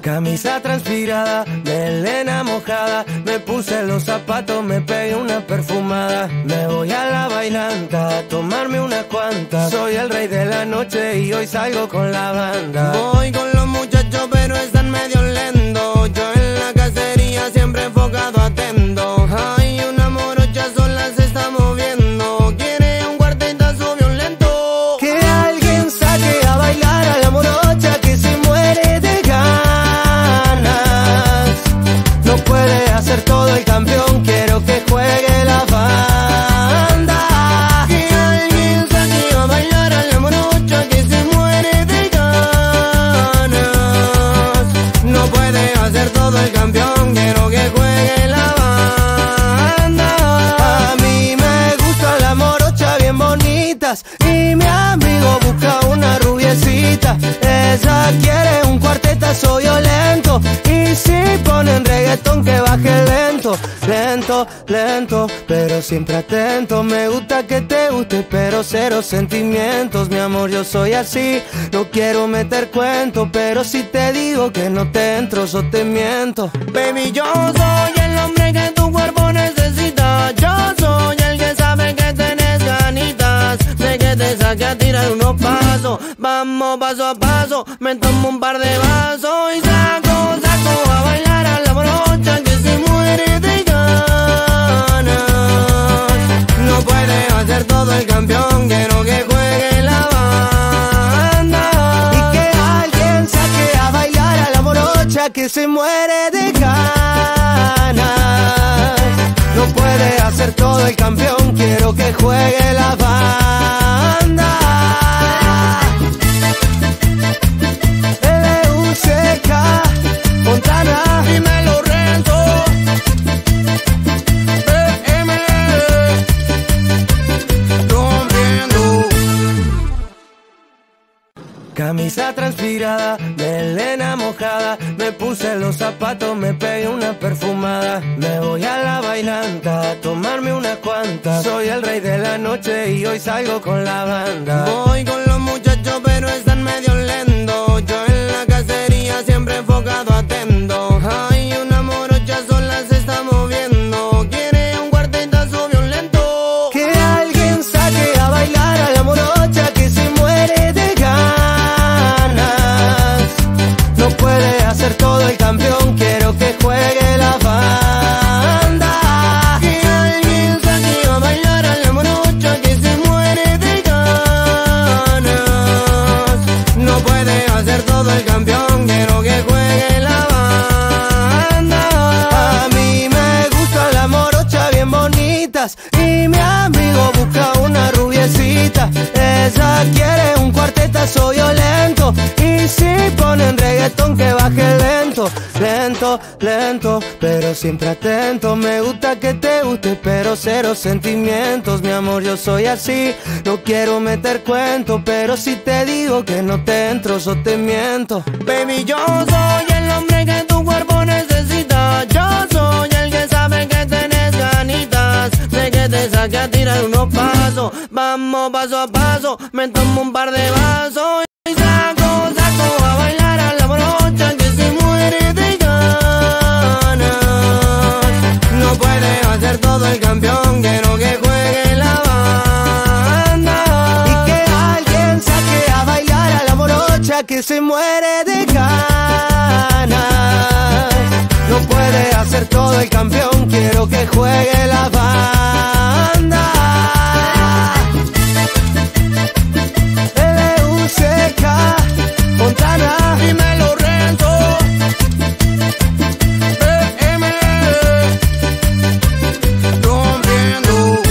Camisa transpirada, melena mojada, me puse los zapatos, me pegué una perfumada. Me voy a la bailanta a tomarme unas cuantas. Soy el rey de la noche y hoy salgo con la banda. Voy con los muchachos pero están medio lentos. Yo en la cacería siempre enfocado atento. Hay una morocha sola se está moviendo. Quiere un cuartetazo violento. Que alguien saque a bailar a la morocha que se muere de ganas. No puede hacer todo el campeón, quiero que juegue la banda. Que alguien saque a bailar a la morocha que se muere de ganas. No puede hacer todo el campeón, quiero que juegue la banda. A mí me gustan las morochas bien bonitas y mi amigo busca una rubiecita. Ella quiere un cuartetazo violento y si ponen reggaetón que baje lento. Lento, lento, pero siempre atento. Me gusta que te guste, pero cero sentimientos. Mi amor, yo soy así, no quiero meter cuento, pero si te digo que no te entro, yo te miento. Baby, yo soy el hombre que tu cuerpo necesita. Yo soy el que sabe que tenés ganitas de que te saque a tirar unos pasos. Vamos paso a paso, me tomo un par de vasos y saco a bailar a la morocha que se muere de ganas. No puede hacer todo el campeón, quiero que juegue la banda. Y que alguien saque a bailar a la morocha que se muere de ganas. No puede hacer todo el campeón, quiero que juegue la banda. LUCK, Fontana, Dímelo Renzo, BM, rompiendo. Camisa transpirada, melena mojada, me puse los zapatos, me pegué una perfumada. Me voy a la bailanta a tomarme unas cuantas. Soy el rey de la noche y hoy salgo con la banda. Voy con los muchachos pero están medio lentos. Yo en la cacería siempre enfocado atento. Hay una morocha sola se está moviendo. Quiere un cuartetazo violento. Que alguien saque a bailar a la morocha que se muere de ganas. No puede hacer todo el campeón, quiero que juegue la banda. Que alguien saque a bailar a la morocha que se muere de ganas. No puede hacer todo el campeón, quiero que juegue la banda. A mí me gustan las morochas bien bonitas y mi amigo busca una rubiecita. Ella quiere un cuartetazo violento y si ponen reggaetón que baje lento. Lento, lento, pero siempre atento. Me gusta que te guste, pero cero sentimientos. Mi amor, yo soy así, no quiero meter cuento, pero si te digo que no te entro, yo te miento. Baby, yo soy el hombre que tu cuerpo necesita. Yo soy el que sabe que tenés ganitas de que te saque a tirar unos pasos. Vamos paso a paso, me tomo un par de vasos y saco a bailar a la morocha que se muere de ganas. No puede hacer todo el campeón, quiero que juegue la banda. Y que alguien saque a bailar a la morocha que se muere de ganas. No puede hacer todo el campeón, quiero que juegue la banda. LUCK, Fontana, Dímelo Renzo, BM, rompiendo.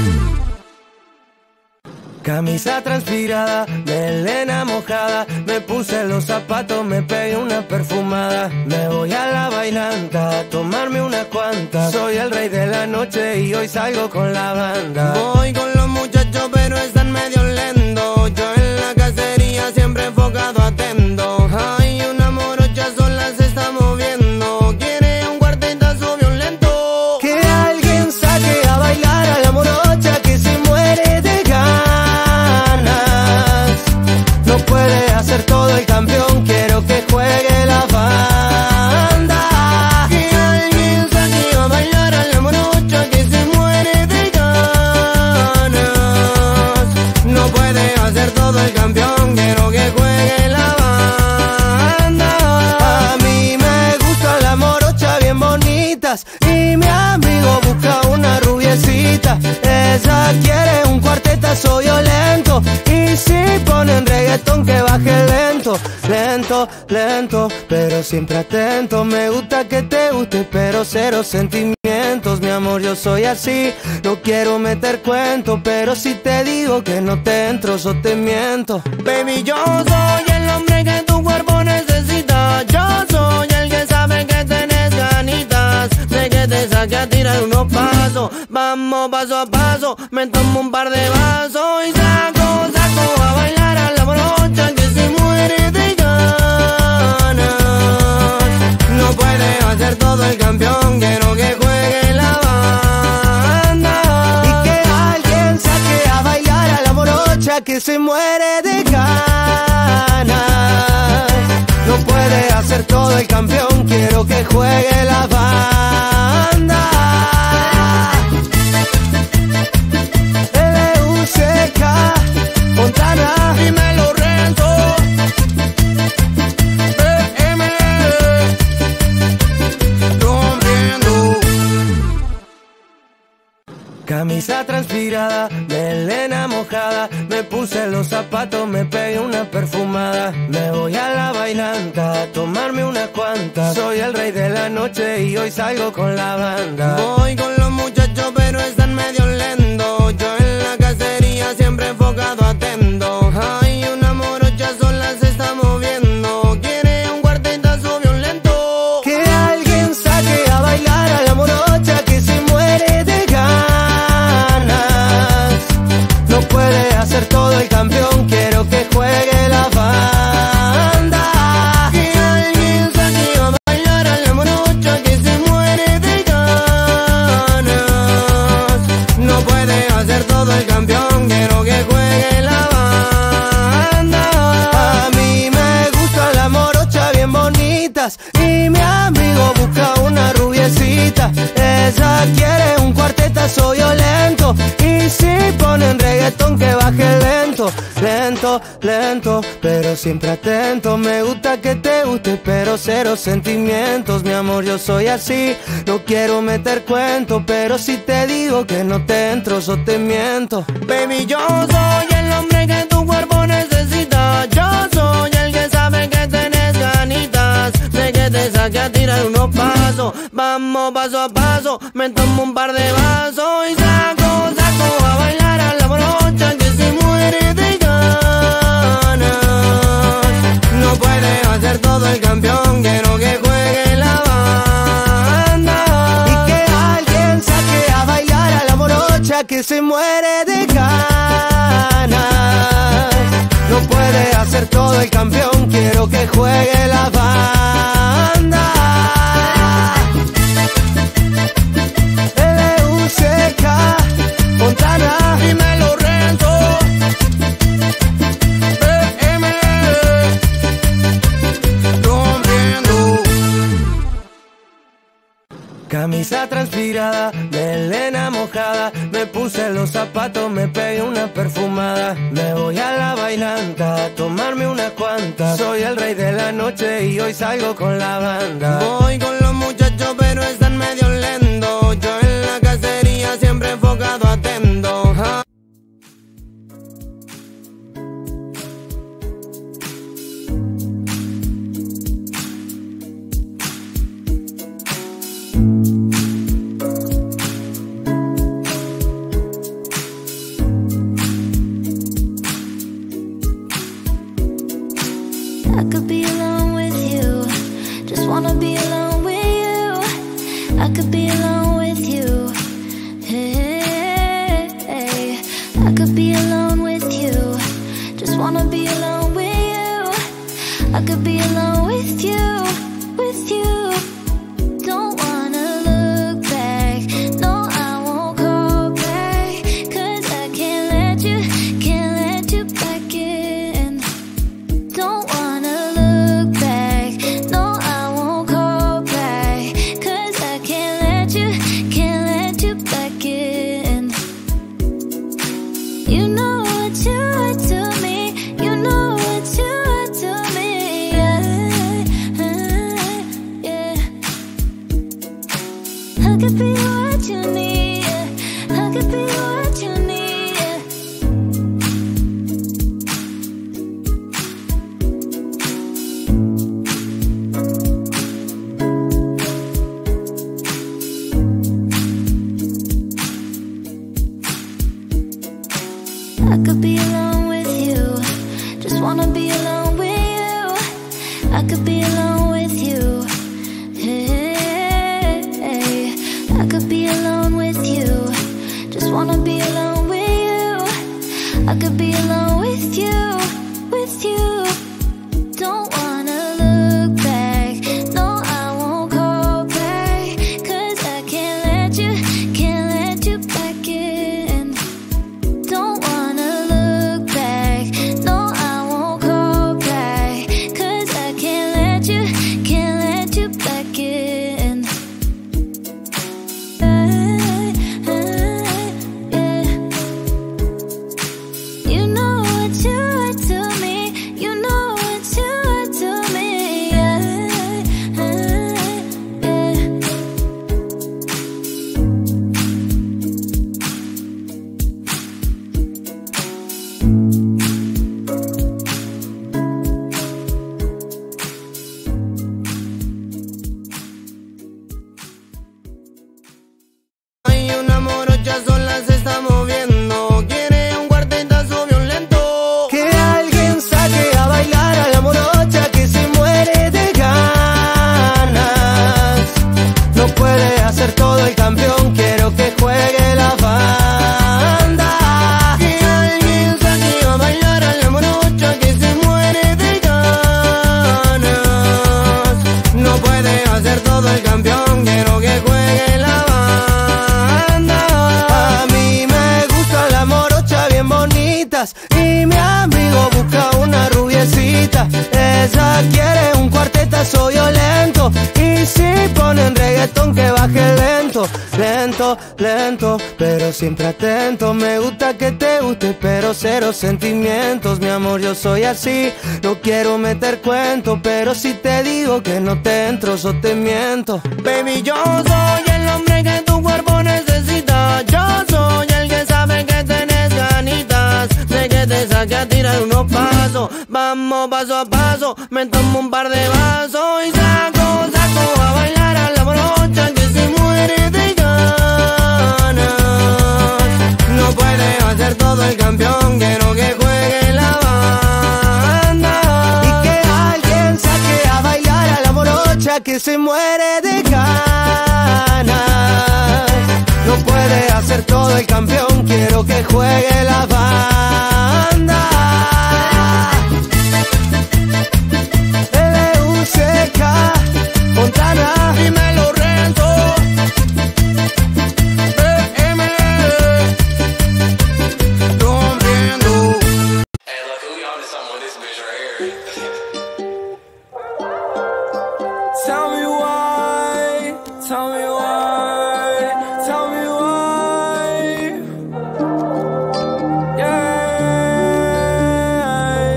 camisa transpirada, melena mojada, me puse los zapatos, me pegué una perfumada. Me voy a la bailanta a tomarme unas cuantas. Soy el rey de la noche y hoy salgo con la banda. Voy con los muchachos pero están medio lentos. Yo en la cacería siempre enfocado atento. Hay una morocha sola se está moviendo. Quiere un cuartetazo violento. Que alguien saque a bailar a la morocha que se muere de ganas. No puede hacer todo el campeón, quiero que juegue la banda. bonitas y mi amigo busca una rubiecita. Ella quiere un cuartetazo violento y si ponen reggaetón que baje lento. Lento, lento, pero siempre atento. Me gusta que te guste, pero cero sentimientos. Mi amor, yo soy así, no quiero meter cuento, pero si te digo que no te entro, yo te miento. Baby, yo soy el hombre que tu cuerpo necesita. Yo soy el que sabe que tenés ganitas de que te saque a tirar unos pasos. Vamos paso a paso, me tomo un par de vasos y saco a bailar a la brocha que se muere de ganas. No puede hacer todo el campeón, quiero que juegue la banda. Y que alguien saque a bailar a la morocha que se muere de ganas. No puede hacer todo el campeón, quiero que juegue la banda. L.U.C.K. Montana, Dímelo Renzo, BM, rompiendo. camisa transpirada, melena mojada, me puse los zapatos, me pegué una perfumada. Me voy a la bailanta a tomarme unas cuantas. Soy el rey de la noche y hoy salgo con la banda. Voy con los muchachos pero están medio lentos. Yo en la cacería siempre enfocado atento. Hay una morocha sola se está moviendo. Quiere un cuartetazo violento. Que alguien saque a bailar a la morocha que se muere de ganas. No puede hacer todo el campeón, quiero que juegue la banda. Que alguien saque a bailar a la morocha que se muere de ganas. No puede hacer todo el campeón, quiero que juegue la banda. A mí me gustan las morochas bien bonitas y mi amigo busca una rubiecita. Ella quiere un cuartetazo violento y si ponen reggaetón que baje lento. Lento, lento, pero siempre atento. Me gusta que te guste, pero cero sentimientos. Mi amor, yo soy así, no quiero meter cuento, pero si te digo que no te entro, yo te miento. Baby, yo soy el hombre que tu cuerpo necesita. Yo soy el que sabe que tenés ganitas de que te saque a tirar unos pasos. Vamos paso a paso, me tomo un par de vasos y saco a bailar a la brocha que se muere de ganas. No puede hacer todo el campeón, quiero que juegue la banda. Y que alguien saque a bailar a la morocha que se muere de ganas. No puede hacer todo el campeón, quiero que juegue la banda. L.U.C.K. Montana, Dímelo Renzo, BM, rompiendo. camisa transpirada, melena mojada, me puse los zapatos, me pegué una perfumada. Me voy a la bailanta a tomarme unas cuantas. Soy el rey de la noche y hoy salgo con la banda. Voy con los muchachos pero están medio lentos. Yo en la cacería siempre enfocado atento. I could be alone with you, just wanna be alone with you. I could be alone with you, hey, hey. I could be alone with you, just wanna be alone with you. I could be alone with you, with you. Don't wanna look back, no I won't call back, 'cause I can't let you back in. Don't wanna look back, no I won't call back, 'cause I can't let you I could be what you need. I could be what you need. I could be alone with you. Just wanna be alone with you. I could be alone with you. Hey, I could be alone with you. Just wanna be alone with you. I could be alone with you, with you. Don't wanna look back. No, I won't call back. 'Cause I can't let you back in. Don't wanna look back. No, I won't call back. 'Cause I can't let you back in. You know what you are to me. You know what you are to me. Hay una morocha sola se está moviendo. Quiere un cuartetazo violento. Que alguien saque a bailar a la morocha que se muere de ganas. No puede hacer todo el campeón, quiero que juegue la banda. Que alguien saque a bailar a la morocha que se muere de ganas. No puede hacer todo el campeón, quiero que juegue la banda. A mí me gusta la morocha bien bonitas y mi amigo busca una rubiecita. Ella quiere un cuartetazo violento y si ponen reggaetón que baje lento, lento, lento, pero siempre atento. Me gusta que te guste pero cero sentimientos, mi amor, yo soy así. No quiero meter cuento, pero si te digo que no te entro, yo te miento. Baby, yo soy el hombre que tu cuerpo necesita. Yo soy el que sabe que tenés ganitas de que te saque a tirar unos pasos. Vamos paso a paso, me tomo un par de vasos y saco a bailar a la morocha que se muere de ganas. No puede hacer todo el campeón, quiero que juegue la banda. Y que alguien saque a bailar a la morocha que se muere de ganas. No puede hacer todo el campeón, quiero que juegue la banda. LUCK, Montana. Dímelo, Renzo. BM. Rompiendo. Hey, look, we on to something with this bitch right here. Tell me why, tell me why, tell me why. Yeah.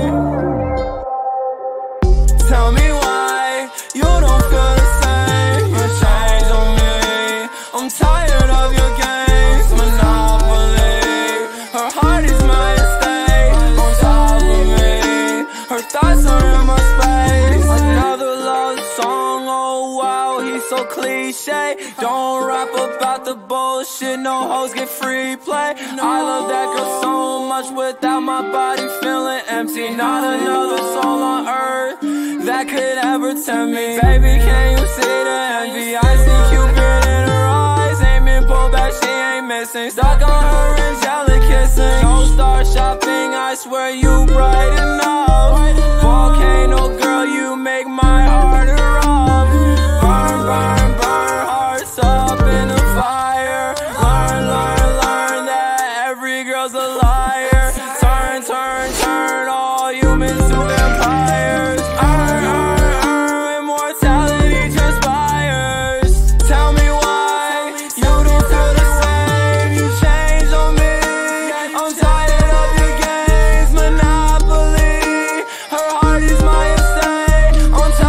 Tell me why you don't feel the same. You change on me. I'm tired of your games, Monopoly. Her heart is my estate, on top of me. Her thoughts are in my space. Another love song, oh wow, he's so cliche. Don't rap about the bullshit, no hoes get free play. I love that girl so much without my body feeling empty. Not another soul on earth that could ever tempt me. Baby, can you see the envy? I see Cupid in her eyes, ain't been pulled back, she ain't missing. Stuck on her angelic kissing. Don't start shopping, I swear you brighten up. Volcano girl, you make my heart erupt. Burn, burn, burn, hearts up in the fire. Learn, learn, learn that every girl's a liar. Turn, turn, turn all humans to vampires. Immortality transpires. Tell me why you don't feel the same. You changed on me. I'm tired of your games, Monopoly. Her heart is my estate. On top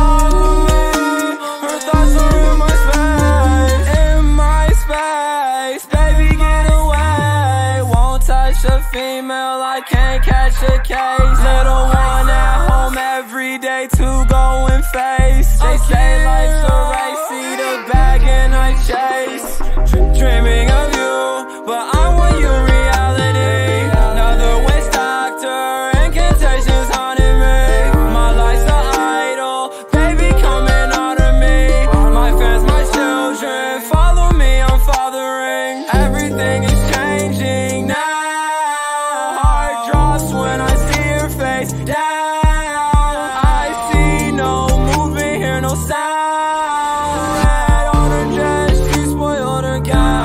female, I can't catch a case. Little one at home every day to go and face. They say life's a race, see the bag and I chase. Dreaming of you, but I want your reality. Another waste doctor, incantations haunting me. My life's an idol, baby coming out of me. My fans, my children, follow me, I'm fathering. Everything is changing now. Heart drops when I see your face down. I see no movement, hear no sound. Red on her dress, she spoiled her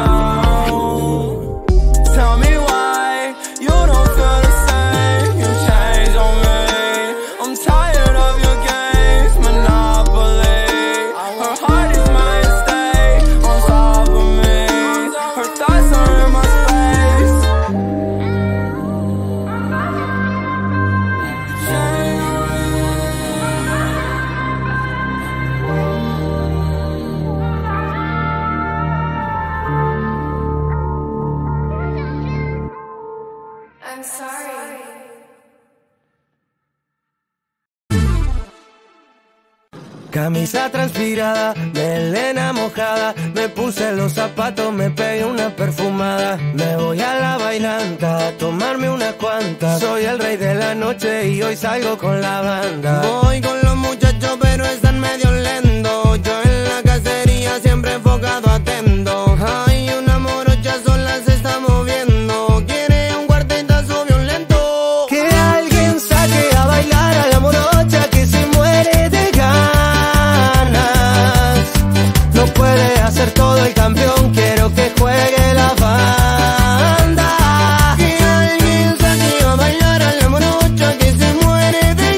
gown. Tell me why you don't feel the same. You changed on me. I'm tired of your games, Monopoly. Her heart is my estate, on top of me. Her thoughts are in my space. I'm sorry. Camisa transpirada, melena mojada, me puse los zapatos, me pegué una perfumada. Me voy a la bailanta a tomarme unas cuantas. Soy el rey de la noche y hoy salgo con la banda. Voy con los muchachos pero están medio lentos. Yo en la cacería siempre enfocado atento. Hay una morocha sola se está moviendo. Quiere un cuartetazo violento. Que alguien saque a bailar a la morocha que se muere de ganas. No puede hacer todo el campeón, quiero que juegue la banda. Que alguien saque a bailar a la morocha que se muere de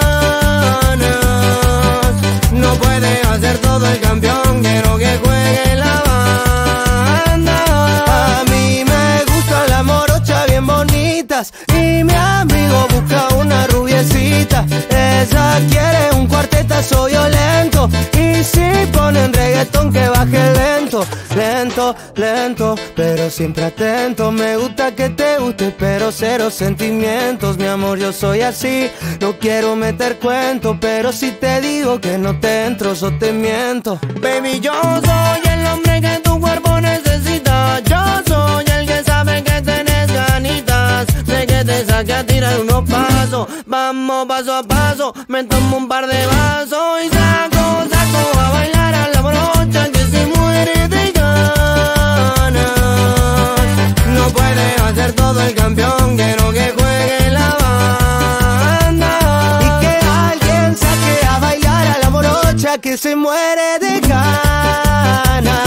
ganas. No puede hacer todo el campeón, quiero que juegue la banda. A mí me gusta la morocha bien bonitas y mi amigo busca una rubiecita. Ella quiere un cuartetazo violento y si ponen reggaetón que baje lento, lento, lento, pero siempre atento. Me gusta que te guste pero cero sentimientos, mi amor, yo soy así. No quiero meter cuento, pero si te digo que no te entro, yo te miento. Baby, yo soy el hombre que tu cuerpo necesita. Yo soy el que sabe que tenés ganitas de que te saque a tirar unos pasos. Vamos paso a paso, me tomo un par de vasos y saco a bailar a la morocha que se muere de ganas. No puede hacer todo el campeón, quiero que juegue la banda. Y que alguien saque a bailar a la morocha que se muere de ganas.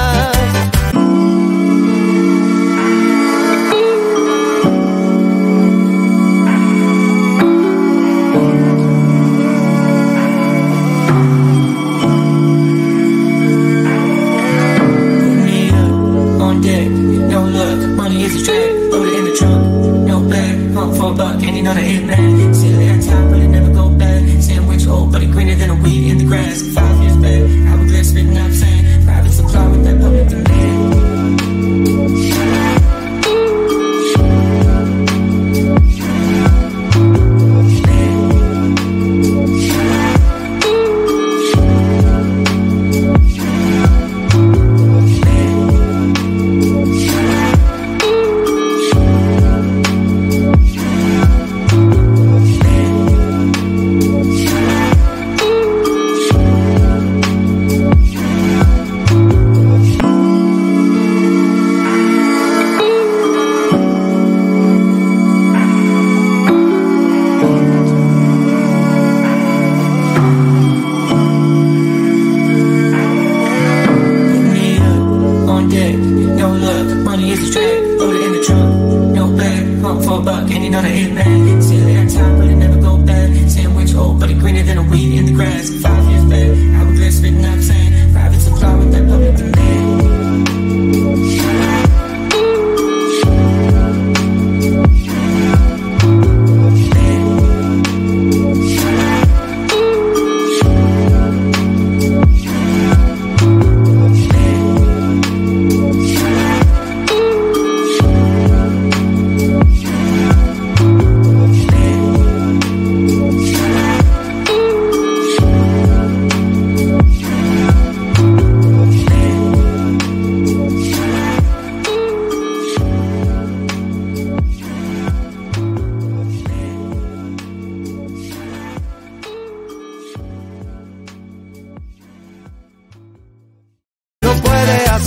On deck, no luck, money is a trap, put it in the trunk, no bag, hunt for a buck, and you know the hit man. Sit at top, but it never go back. Sandwich old, but it greener than a weed in the grass. 5 years back, hourglass spitting up sand.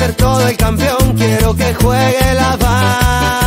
ser todo el campeón, quiero que juegue la banda.